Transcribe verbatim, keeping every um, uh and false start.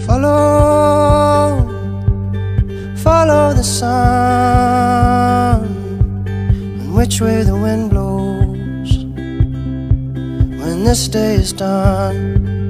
Follow, follow the sun, and which way the wind blows when this day is done.